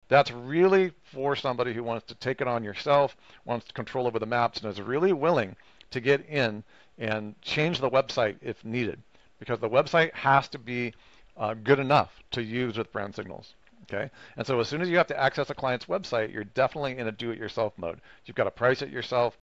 That's really for somebody who wants to take it on yourself, wants to control over the maps, and is really willing to get in and change the website if needed, because the website has to be good enough to use with brand signals. Okay, and so as soon as you have to access a client's website, you're definitely in a do-it-yourself mode. You've got to price it yourself.